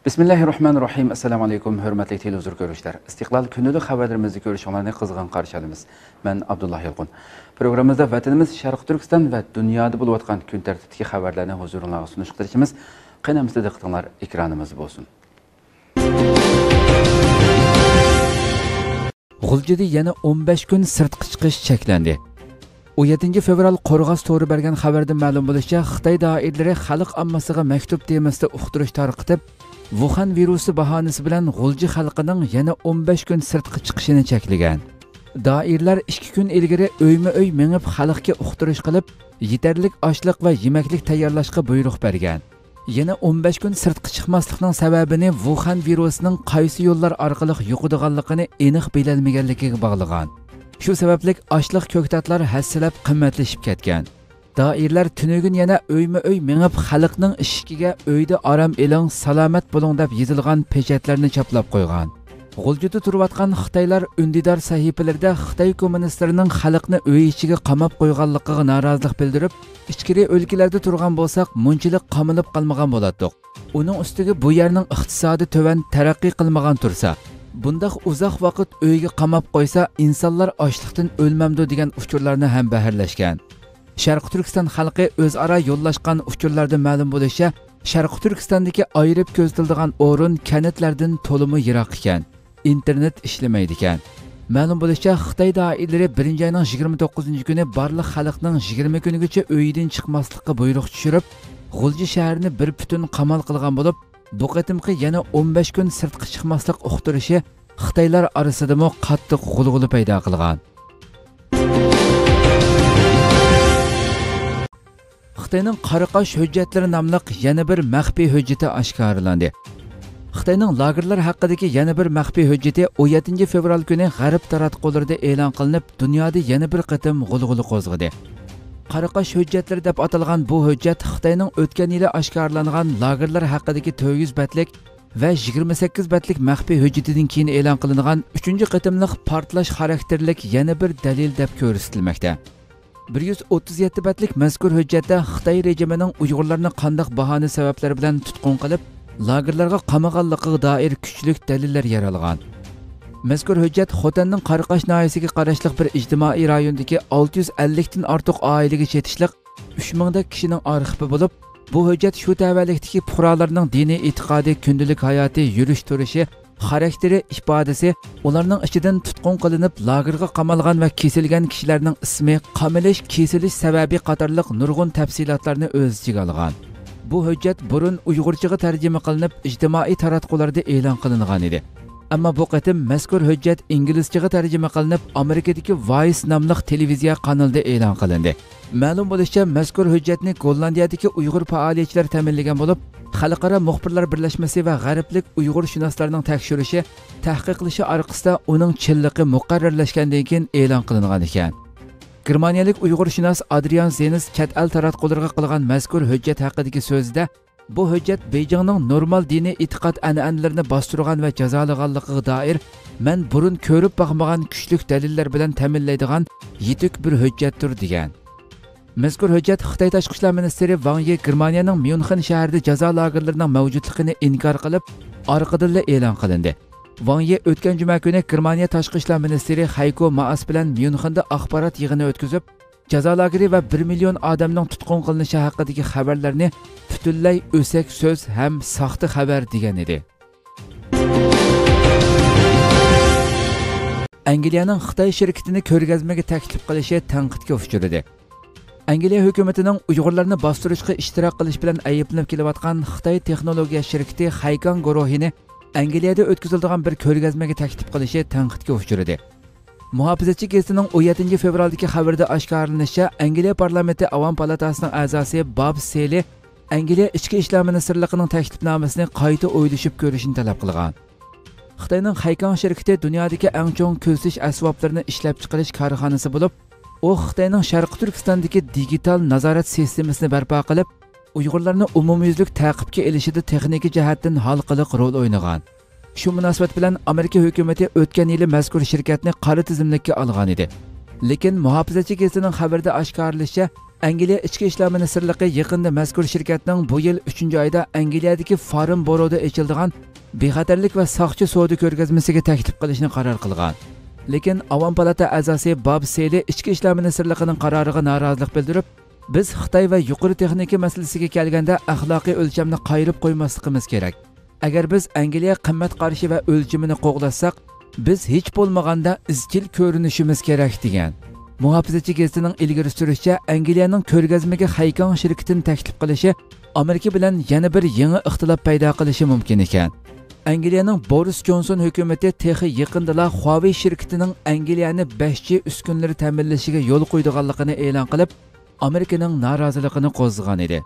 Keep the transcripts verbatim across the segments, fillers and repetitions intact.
Bismillahirrahmanirrahim. Assalamu alaykum, hörmətli televizor görüşlər. İstiqlal günlük xəbərlərimizi görüşənlərini qızğın qarşılayırıq. Mən Abdullah Yılğun. Proqramımızda vətənimiz Şərq Türkistan və dünyada olub atqan gün tərtibdəki xəbərlərini huzurunuzğa sunuş qilishimiz qənəmizdə diqqətinizlər ekranımız bolsun. G'uljida yana o'n besh kun sirtqi chiqish cheklandi. o'n yettinchi fevral Qo'rg'os to'g'ri bergan xabarda ma'lum bo'lishicha, Xitoy doiralari xalq ommasiga maktub temasida uqtirish tarqatib, Wuhan virusi bahonasi bilan G'ulji xalqining yana o'n besh kun sirtqi chiqishini cheklagan. Doirlar ikki kun ilgari uyma-uy mengib xalqga uqtirish qilib, yetarlik oshliq va yemaklik tayyorlashga buyruq bergan. Yana o'n besh kun sirtqi chiqmaslikning sababini Wuhan virusining qaysi yo'llar orqali yuqadiganligini aniq bilolmaganligiga bog'lagan. Shu sababli oshliq ko'ktatlar hassalab qimmatlashib ketgan. Doirlar tunugun yana uyma-uy mengib xalqning ishikiga uyda orom eling, salomat bo'ling deb yozilgan pechatlarni choplab qo'ygan. G'uljida turayotgan Xitoylar undidor sahifalarida Xitoy kommunistlarining xalqni uy ichiga qamab qo'yganligiga norozilik bildirib, ichkari o'lkalarda turgan bo'lsak, munchilik qamalib qolmagan bo'lardik. Uning ustiga bu yerning iqtisodi to'van taraqqiy qilmagan tursa, bundaq uzoq vaqt uyga qamab qo'ysa, insonlar ochlikdan o'lmamdi degan uchurlarni ham baharlashgan. Sharq Turkiston xalqi o'zaro yo'llashgan uchurlarda ma'lum bo'lishicha, Sharq Turkistondagi ayirib ko'ziladigan o'rin kanitlardan to'limi yiroq ekan. Internet ishlamaydi ekan. Ma'lum bo'lishicha, Xitoy doiralari birinchi oyning yigirma to'qqizinchi kuni barliq xalqning yigirma kunigacha uydan chiqmaslikka buyruq tushirib, G'ulji shahrini bir butun qamal qilgan bo'lib, bu qatimqi yana o'n besh kun sirtqi chiqmaslik uqtirishi Xitoylar orasida mo qattiq g'ulg'ula paydo qilgan. Xitoyning Qaraqosh hujjatlari nomli yana bir maxfiy hujjati oshkorlandi. Xitoyning lagerlar haqidagi yana bir maxfiy hujjati o'n yettinchi fevral kuni G'arb taratqularida e'lon qilinib, dunyoda yana bir qatim g'ulg'ula qo'zg'adi. Qaraqosh hujjatlari deb atalgan bu hujjat Xitoyning o'tgan yili oshkorlangan lagerlar haqidagi to'rt yuz betlik va yigirma sakkiz betlik maxfiy hujjatidan keyin e'lon qilingan uchinchi qatimliq portlash xarakterlik yana bir dalil deb ko'rsatilmoqda. bir yuz o'ttiz yetti betlik mazkur hujjatda Xitoy rejimining Uyg'urlarni qanday bahona sabablari bilan tutqun qilib, lagerlarga qamaganligiga doir kuchli dalillar yer olgan. Mazkur hujjat Xotanning Qaraqosh noyasiga qarashli bir ijtimoiy rayondagi olti yuz ellik dan ortiq oilaga chetishliq uch ming da kishining arxivi bo'lib, bu hujjat shu tavallikdagi fuqarolarning diniy e'tiqodi, kundalik hayoti, yurish turishi, xarakteri, ifodasi, ularning ichidan tutqun qilinib, lagerga qamalgan va kesilgan kishilarning ismi, qamalish, kesilish sababi qatorliq nurg'un tafsilotlarni o'z ichiga olgan. Bu hujjat burun Uyg'urchaga tarjima qilinib, ijtimoiy taratqularda e'lon qilingan edi. Ammo bu qatim mazkur hujjat inglizchaga tarjima qilinib, Amerikadagi Vice nomli televiziya kanalida e'lon qilindi. Ma'lum bo'lishicha, mazkur hujjatni Gollandiyadagi Uyg'ur faoliyatchilar ta'minlagan bo'lib, Xalqaro muxbirlar birlashmasi va g'arblik Uyg'ur shunoslarining tekshirishi, tahqiq qilishi orqasida uning chinligi muqarrarlashgandan keyin e'lon qilingan ekan. Germaniyalik Uyg'urshunos Adrian Zenis chet el taratqularga qilgan mazkur hujjat haqidagi so'zida, bu hujjat Beijingning normal diniy e'tiqod an'analarini bostirgan va jazolaganligiga doir men burun ko'rib boqmagan kuchli dalillar bilan ta'minlaydigan yetuk bir hujjatdir degan. Mazkur hujjat Xitoy tashqi ishlar ministri Wang Yi Germaniyaning Myunxen shahrida jazo lagerlarining mavjudligini inkor qilib, orqadan e'lon qilindi. Wang Yi o'tgan juma kuni Germaniya tashqi ishlar ministri Heiko Maas bilan Myunxenda axborot yig'ini o'tkazib, jazo lageri va bir million odamning tutqun qilinishi haqidagi xabarlarni butunlay o'sak so'z ham soxta xabar degan edi. Angliyaning Xitoy shirkatini ko'rgazmaga taklif qilishi tanqidga uchradi. Angliya hukumatining Uyg'urlarni bostirishga ishtirok qilish bilan ayblanib kelayotgan Xitoy texnologiya shirkati Haykang guruhini Angliyada o'tkaziladigan bir ko'rgazmaga taklif qilishi tanqidga uchradi. Muhofizachi gazetining o'n yettinchi fevraldagi xabarda oshkorlanishicha, Angliya parlamenti Avom palatasining a'zosi Bob Seli Angliya ichki ishlar ministrligining taklifnomasini qayta o'ylashib ko'rishni talab qilgan. Xitoyning Haykang shirkati dunyodagi eng chong ko'zish asboblarini ishlab chiqarish korxonasi bo'lib, u Xitoyning Sharq Turkistondagi digital nazorat sistemasini barpo qilib, Uyg'urlarni umumyuzlik ta'qibga elishida texnik jihatdan halqaliq rol o'ynagan. Shu munosabat bilan Amerika hukumati o'tgan yili mazkur shirkatni qora tizimlikka olgan edi. Lekin muhofizachi gazetining xabarida oshkorlanishicha, Angliya ichki ishlar ministrligi yaqinda mazkur shirkatning bu yil uchinchi oyda Angliyadagi Forum Boroda ochiladigan bexatarlik va soqchi savdo ko'rgazmasiga taklif qilishni qaror qilgan. Lekin Avom palata a'zosi Bob Seli ichki ishlar ministrligining qaroriga norozilik bildirib, biz Xitoy va yuqori texnika masalasiga kelganda axloqiy o'lchamni qayirib qo'ymasligimiz kerak. Agar biz Angliya qimmat qarashi va o'lchimini qo'g'lasak, biz hech bo'lmaganda izchil ko'rinishimiz kerak degan. Muhofizachi gazetining ilgari surishicha, Angliyaning ko'rgazmaga Haykong shirkatini taklif qilishi Amerika bilan yana bir yangi ixtilof paydo qilishi mumkin ekan. Angliyaning Boris Johnson hukumati texi yaqindala Huawei shirkatining Angliyani besh G uskunlari ta'minlashiga yo'l qo'ydiganligini e'lon qilib, Amerikaning noroziligini qo'zg'agan edi.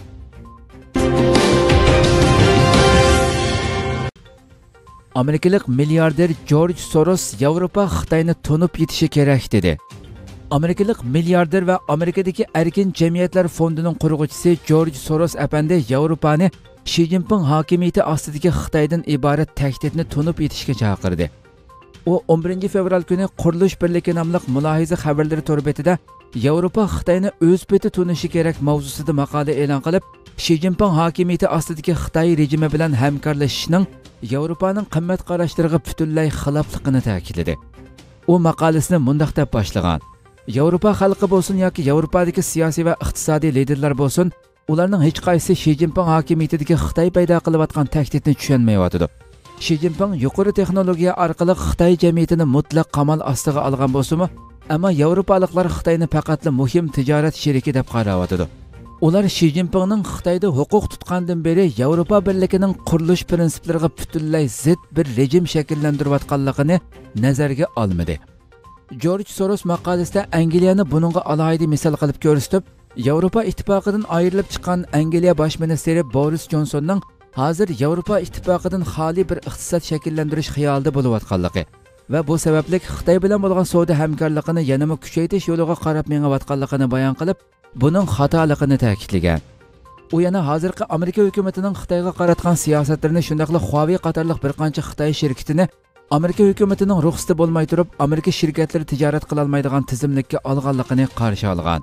Amerikalik milliarder George Soros Yevropa Xitoyni to'nib yetishi kerak dedi. Amerikalik milliarder va Amerikadagi erkin jamiyatlar fondining qurg'uvchisi George Soros apandi Yevropani Xi Jinping hokimiyati ostidagi Xitoydan iborat tahdidni to'nib yetishga chaqirdi. U o'n birinchi fevral kuni Qurilish birligi nomli mulohiza xabarlari to'rbetida Yevropa Xitoyni o'z beti tunishi kerak mavzusida maqola e'lon qilib, Xi Jinping hokimiyati ostidagi Xitoy rejimi bilan hamkorlashishning Yevropaning qimmat qarashlariga butunlay xilofligini ta'kidladi. U maqolasini mundaq deb boshlagan: Yevropa xalqi bo'lsin yoki Yevropadagi siyosiy va iqtisodiy liderlar bo'lsin, ularning hech qaysi Xi Jinping hokimiyatidagi Xitoy paydo qilayotgan tahdidni tushunmayotdi. Xi Jinping yuqori texnologiya orqali Xitoy jamiyatini mutlaq qamal ostiga olgan bo'lsa-mu, ammo Yevropaliklar Xitoyni faqat muhim tijorat sheriki deb qarayotdi. Ular Xi Jinpingning Xitoyda huquq tutgandan beri Yevropa birligining qurilish prinsiplariga butunlay zid bir rejim shakllantirayotganligini nazarga olmadi. George Soros maqolasida Angliyani buningga alohida misol qilib ko'rsatib, Yevropa ittifoqidan ayrilib chiqqan Angliya bosh ministri Boris Johnsonning hozir Yevropa ittifoqidan xoli bir iqtisod shakllantirish xiyolida bo'layotganligi va bu sababli Xitoy bilan bo'lgan savdo hamkorligini yanada kuchaytirish yo'liga qarab mengayotganligini bayon qilib, buning xatoligini ta'kidlagan. U yana hozirgi Amerika hukumatining Xitoyga qaratgan siyosatlarini, shundaqla Huawei qatorliq bir qancha Xitoy shirkatini Amerika hukumatining ruxsati bo'lmay turib, Amerika shirkatlari tijorat qila olmaydigan tizimlikka olganligini qarshi olgan.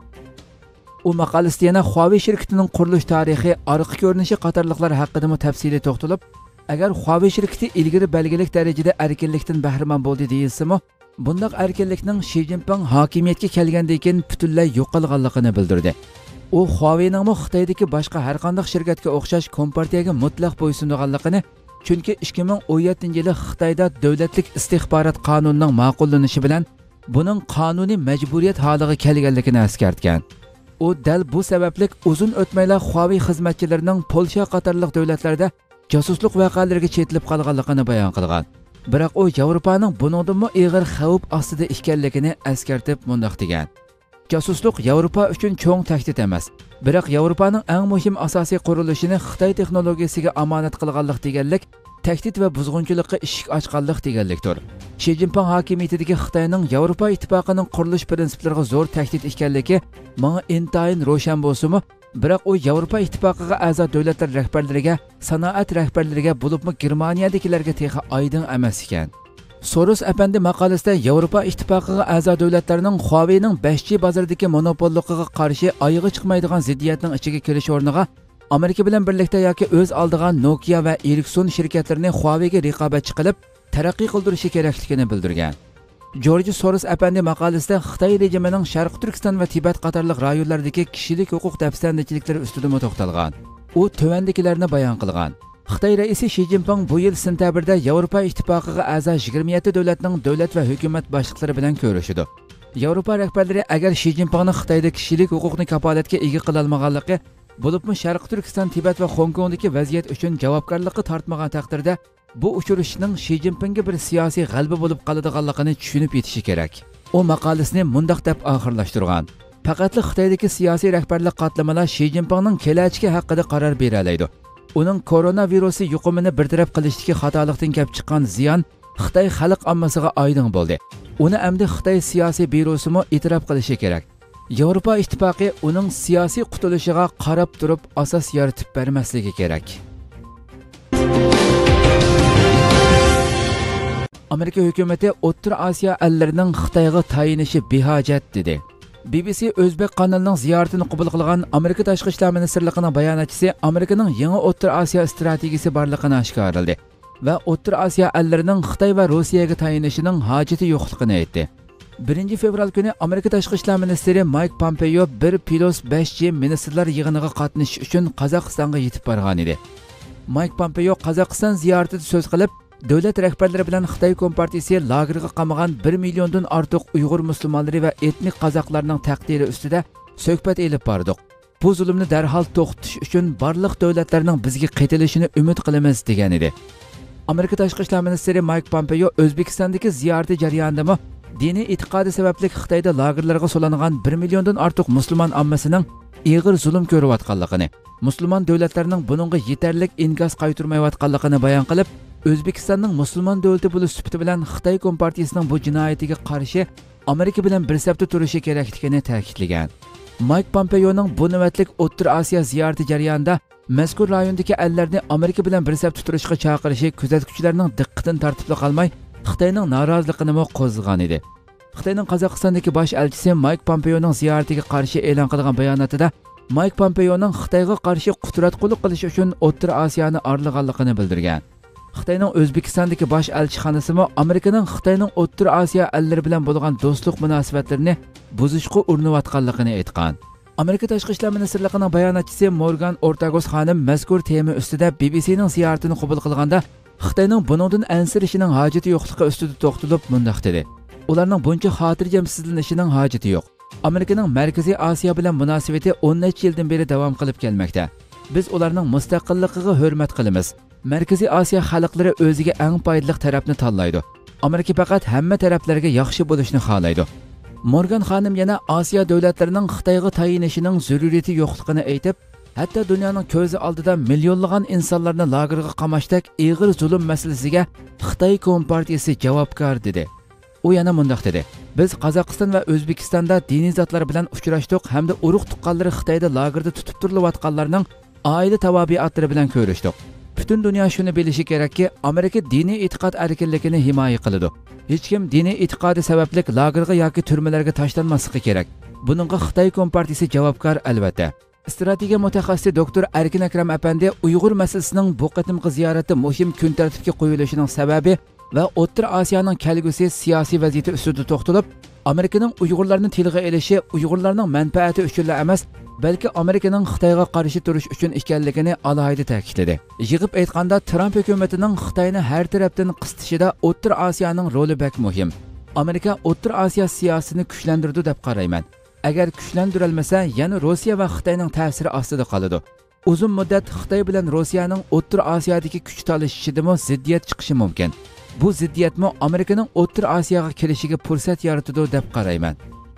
U maqolasida yana Huawei shirkatining qurilish tarixi, orqa ko'rinishi qatorliqlar haqida tafsiliy to'xtalib, agar Huawei shirkati ilgari belgilik darajada erkinlikdan bahramand bo'ldi deyilsa-mu, bundaq erkinlikning Xi Jinping hokimiyatga kelgandan keyin butunlay yo'qolganligini bildirdi. U Huawei'ning Xitoydagi boshqa har qanday shirkatga o'xshash kompartiyaga mutlaq bo'ysunganligini, chunki ikki ming o'n yettinchi yili Xitoyda davlatlik istixborot qonunining ma'qullanishi bilan buning qonuniy majburiyat holiga kelganligini eskartgan. U dal bu sababli uzun o'tmaylar Huawei xizmatchilarining Polsha qatorliq davlatlarda josuslik voqealariga chetilib qolganligini bayon qilgan. Biroq u Yevropaning buningdan og'ir xavf ostida ekanligini eskartib mundaq degan: Josuslik Yevropa uchun cho'ng tahdid emas, biroq Yevropaning eng muhim asosiy qurilishini Xitoy texnologiyasiga omonat qilganlik deganlik tahdid va buzg'unchilikqa eshik ochganlik deganlikdir. Xi Jinping hokimiyatidagi Xitoyning Yevropa ittifoqining qurilish prinsiplariga zo'r tahdid ekanligi menga intayin ro'shan bo'lsa-mu, biroq u Yevropa ittifoqiga a'zo davlatlar rahbarlariga, sanoat rahbarlariga, bo'libmi Germaniyadagilarga texi oydin emas ekan. Soros apandi maqolasida Yevropa ittifoqiga a'zo davlatlarning Huawei'ning besh G bozoridagi monopolligiga qarshi oyog'i chiqmaydigan ziddiyatning ichiga kirish o'rniga Amerika bilan birlikda yoki o'z oldigan Nokia va Ericsson shirkatlarini Huawei'ga raqobatchi qilib taraqqiy qildirishi kerakligini bildirgan. George Soros apandi maqolasida Xitoy rejimining Sharq Turkiston va Tibet qatorliq rayonlardagi kishilik huquq dafsandichiliklari ustida to'xtalgan. U tovandagilarni bayon qilgan. Xitoy raisi Xi Jinping bu yil sentabrda Yevropa ittifoqiga a'zo yigirma yetti davlatning davlat va hukumat boshliqlari bilan ko'rishdi. Yevropa rahbarlari agar Xi Jinpingning Xitoyda kishilik huquqni kafolatga ega qila olmaganligi, bo'libmi Sharq Turkiston, Tibet va Hong Kongdagi vaziyat uchun javobgarlikka tortmagan taqdirda bu uchrashishning Xi Jinpingga bir siyosiy g'alaba bo'lib qoladiganligini tushunib yetishi kerak. U maqolasini mundaq deb oxirlashtirgan: Faqat Xitoydagi siyosiy rahbarlik qatlamalar Xi Jinpingning kelajagi haqida qaror bera oladi. Uning koronavirusi yuqumini bartaraf qilishdagi xatolikdan kelib chiqqan ziyon Xitoy xalq ommasiga oydin bo'ldi. Uni endi Xitoy siyosiy byurosi mo e'tirof qilishi kerak. Yevropa ittifoqi uning siyosiy qutulishiga qarab turib asos yaratib bermasligi kerak. Amerika hukumati O'rta Osiyo allarining Xitoyga tayinishi behojat dedi. B B C O'zbek kanalining ziyoratini qabul qilgan Amerika Tashqi ishlar ministrligining bayonotchisi Amerikaning yangi O'rta Osiyo strategiyasi borligini oshkorladi va O'rta Osiyo allarining Xitoy va Rossiyaga tayinishining hojati yo'qligini aytdi. birinchi fevral kuni Amerika Tashqi ishlar ministri Mike Pompeo bir plus besh G ministrlar yig'iniga qatnashish uchun Qozog'istonga yetib borgan edi. Mike Pompeo Qozog'iston ziyoratida so'z qilib, davlat rahbarlari bilan Xitoy Kompartiyasi lagerga qamagan bir milliondan ortiq Uyg'ur musulmonlari va etnik qozoqlarning taqdiri ustida suhbat elib bordik. Bu zulmni darhol to'xtatish uchun barliq davlatlarning bizga qaytilishini umid qilamiz degan edi. Amerika Tashqi ishlar ministri Mike Pompeo O'zbekistondagi ziyorati jarayonida diniy e'tiqodi sababli Xitoyda lagerlarga so'langan bir milliondan ortiq musulmon ommasining ig'ir zulm ko'rayotganligini, musulmon davlatlarning buningga yetarlik inkas qaytarmayotganligini bayon qilib, O'zbekistonning musulmon davlati bo'lish sifati bilan Xitoy Kompartiyasining bu jinoyatiga qarshi Amerika bilan bir safda turishi kerakligini ta'kidlagan. Mike Pompeoning bu navbatlik O'rta Osiyo ziyorati jarayonida mazkur rayondagi ellarni Amerika bilan bir safda turishga chaqirishi kuzatuvchilarning diqqatini tartibli qolmay, Xitoyning noroziligini qo'zg'agan edi. Xitoyning Qozog'istondagi bosh elchisi Mike Pompeoning ziyoratiga qarshi e'lon qilgan bayonotida Mike Pompeoning Xitoyga qarshi qudratqullik qilish uchun O'rta Osiyoni orlaganligini bildirgan. Xitoyning O'zbekistondagi bosh elchixonasi Amerikaning Xitoyning O'rta Osiyo ellari bilan bo'lgan do'stlik munosabatlarini buzishga urinayotganligini aytgan. Amerika Tashqi ishlar ministrligining bayonotchisi Morgan Ortagos xonim mazkur tema ustida B B C'ning ziyoratini qabul qilganda Xitoyning buningdan ansirishining hojati yo'qligi ustida to'xtalib mundaq dedi. Ularning buncha xotirjamsizlanishining hojati yo'q. Amerikaning Markaziy Osiyo bilan munosabati o'n necha yildan beri davom qilib kelmoqda. Biz ularning mustaqilligiga hurmat qilamiz. Markaziy Osiyo xalqlari o'ziga eng foydali tarafni tanlaydi. Amerika faqat hamma taraflarga yaxshi bo'lishni xohlaydi. Morgan xonim yana Osiyo davlatlarining Xitoyga tayinishining zaruriyati yo'qligini aytib, hatto dunyoning ko'zi oldida millionlagan insonlarni lagerga qamashdak ig'ir zulm masalasiga Xitoy Kompartiyasi javobgar dedi. U yana mundaq dedi: Biz Qozog'iston va O'zbekistonda diniy zotlar bilan uchrashdik hamda urug' tuqqanlari Xitoyda lagerda tutib turilayotganlarning oila tavobiatlari bilan ko'rishdik. Butun dunyo shuni bilishi kerakki, Amerika diniy e'tiqod erkinligini himoya qiladi. Hech kim diniy e'tiqodi sababli lagerga yoki turmalarga tashlanmasligi kerak. Buningga Xitoy Kompartiyasi javobgar albatta. Strategiya mutaxassisi doktor Erkin Akram apandi Uyg'ur masalasining bu qatimqi ziyorati muhim kun tartibga qo'yilishining sababi va O'rta Osiyoning kelgusi siyosiy vaziyati ustida to'xtalib, Amerikaning Uyg'urlarni tilga elishi Uyg'urlarning manfaati uchun emas, balki Amerikaning Xitoyga qarshi turish uchun ekanligini alohida ta'kidladi. Yig'ib aytganda, Trump hukumatining Xitoyni har tarafdan qisitishida O'rta Osiyoning roli bak muhim. Amerika O'rta Osiyo siyosatini kuchlantirdi deb qarayman. Agar kuchlantirilmasa, yana Rossiya va Xitoyning ta'siri ostida qoladi. Uzun muddat Xitoy bilan Rossiyaning O'rta Osiyodagi kuch talashishida ziddiyat chiqishi mumkin. Bu ziddiyatmi Amerikaning O'rta Osiyoga kelishiga fursat yaratadi deb qarayman.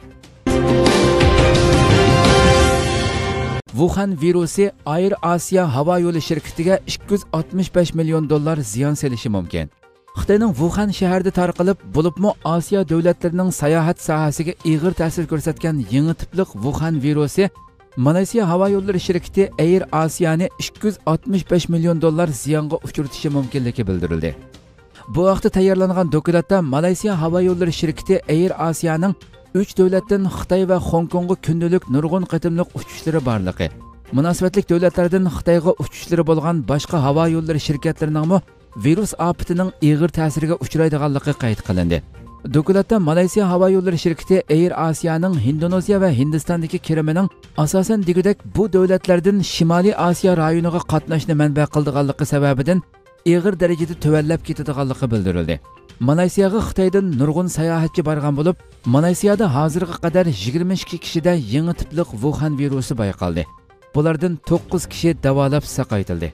Wuhan virusi Air Asia havo yo'li shirkatiga ikki yuz oltmish besh million dollar ziyon selishi mumkin. Xitoyning Wuhan shahrida tarqalib, bo'libmi Osiyo davlatlarining sayohat sohasiga ig'ir ta'sir ko'rsatgan yangi tiplik Wuhan virusi Malayziya havo yo'llari shirkati Air Asia'ni ikki yuz oltmish besh million dollar ziyonga uchratishi mumkinligi bildirildi. Bu vaqtda tayyorlangan dokumentda Malayziya havo yo'llari shirkati Air Asia'ning uch davlatdan Xitoy va Hong Kongga kundalik nurg'un qatimliq uchishlari borligi, munosabatli davlatlardan Xitoyga uchishlari bo'lgan boshqa havo yo'llari shirkatlarining virus ofatining ig'ir ta'siriga uchraydiganligi qayd qilindi. Dokumentda Malayziya havo yo'llari shirkati Air Asia'ning Indoneziya va Hindistondagi kirimining asosan degudek bu davlatlardan Shimoliy Osiyo rayoniga qatnashni manba qildiganligi sababidan ig'ir darajada tuvallab ketadiganligi bildirildi. Malayziyaga Xitoydan nurg'un sayohatchi borgan bo'lib, Malayziyada hozirga qadar yigirma ikki kishida yangi tiplik Wuhan virusi bayqaldi. Bulardan to'qqiz kishi davolab saqaytildi.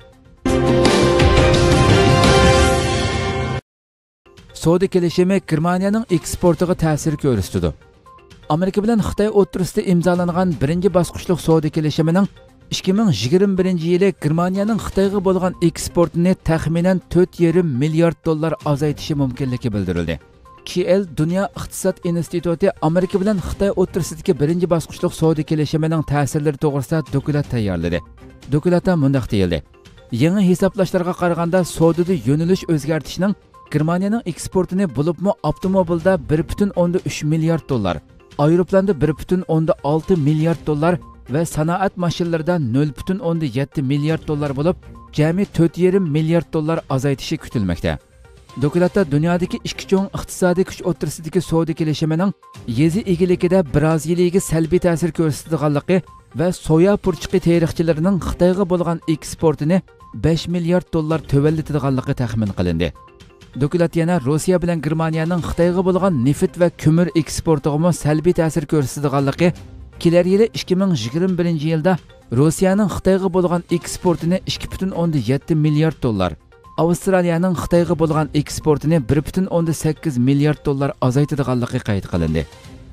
Savdo kelishimi Germaniyaning eksportiga ta'sir ko'rsatdi. Amerika bilan Xitoy o'rtasida imzolangan birinchi bosqichlik savdo kelishimining ikki ming yigirma birinchi yili Germaniyaning Xitoyga bo'lgan eksportini taxminan to'rt yarim milliard dollar azaytishi mumkinligi bildirildi. Kiel Dunyo iqtisod instituti Amerika bilan Xitoy o'rtasidagi birinchi bosqichlik savdo kelishimining ta'sirlari to'g'risida dokument tayyorladi. Dokumentda mundaq deyildi: Yangi hisoblashlarga qaraganda savdoda yo'nalish o'zgartishning Germaniyaning eksportini bo'libmi avtomobilda bir butun o'ndan uch milliard dollar, aeroplanda bir butun o'nda olti milliard dollar va sanoat mashinlarida nol butun o'nda yetti milliard dollar bo'lib, jami to'rt yarim milliard dollar azaytishi kutilmoqda. Dokladda dunyodagi ikki cho'ng iqtisodiy kuch o'rtasidagi savdo kelishimining yezi egiligida Braziliyaga salbiy ta'sir ko'rsatadiganligi va soya purchiqi terixchilarining Xitoyga bo'lgan eksportini besh milliard dollar tövəlletadiganligi taxmin qilindi. Doklad yana Rossiya bilan Germaniyaning Xitoyga bo'lgan neft va ko'mir eksportiga salbiy ta'sir ko'rsatadiganligi, kelar yili ikki ming yigirma birinchi yilda Rossiyaning Xitoyga bo'lgan eksportini ikki butun o'nda yetti milliard dollar, Avstraliyaning Xitoyga bo'lgan eksportini bir butun o'nda sakkiz milliard dollar azaytadiganligi qayd qilindi.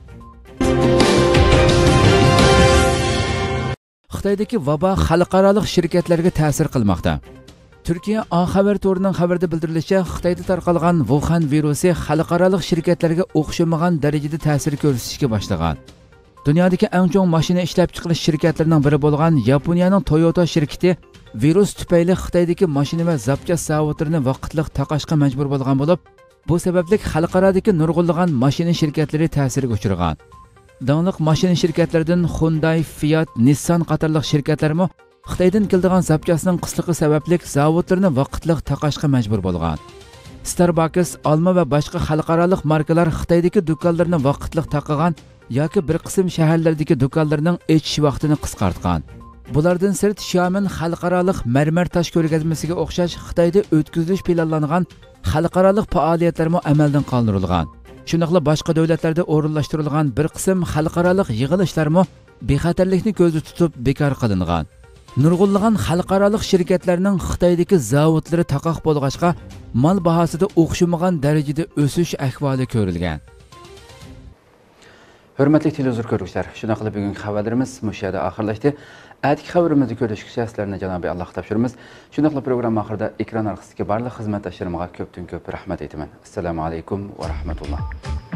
Xitoydagi vabo xalqaro shirkatlarga ta'sir qilmoqda. Turkiya A xabar to'rining xabarida bildirilishicha, Xitoyda tarqalgan Wuhan virusi xalqaro shirkatlarga o'xshamagan darajada ta'sir ko'rsatishga boshlagan. Dunyodagi eng chong mashina ishlab chiqarish shirkatlarining biri bo'lgan Yaponiyaning Toyota shirkati virus tufayli Xitoydagi mashina va zapchast zavodlarini vaqtliq taqashga majbur bo'lgan bo'lib, bu sababli xalqarodagi nurg'unlagan mashina shirkatlari ta'sirga uchragan. Dangliq mashina shirkatlaridan Hyundai, Fiat, Nissan qatorliq shirkatlarmi Xitoydan keladigan zapchastning qisligi sababli zavodlarni vaqtliq taqashga majbur bo'lgan. Starbucks, Alma va boshqa xalqaro markalar Xitoydagi do'konlarni vaqtliq taqagan yoki bir qism shaharlardagi do'konlarning ochish vaqtini qisqartgan. Bulardan sirt Xiamen xalqaro marmar tosh ko'rgazmasiga o'xshash Xitoyda o'tkazilish planlangan xalqaro faoliyatlarmi amaldan qoldirilgan. Shuningdek, boshqa davlatlarda o'rinlashtirilgan bir qism xalqaro yig'ilishlarmi bexatarlikni ko'zda tutib bekor qilingan. Nurg'unlagan xalqaro shirkatlarning Xitoydagi zavodlari taqoq bo'lg'achqa mal bahosida o'xshamagan darajada o'sish ahvoli ko'rilgan. Hurmatli televizor ko'ruvchilar, shuna qilib bugungi xabarlarimiz mush yerda oxirlashdi. Atigi xabarimizni ko'rishga sizlarni Janobi Alloh topshiramiz. Shuna qilib program oxirida ekran orqasidagi barcha xizmatdoshlarimga ko'pdan ko'p rahmat aytaman. Assalomu alaykum va rahmatulloh.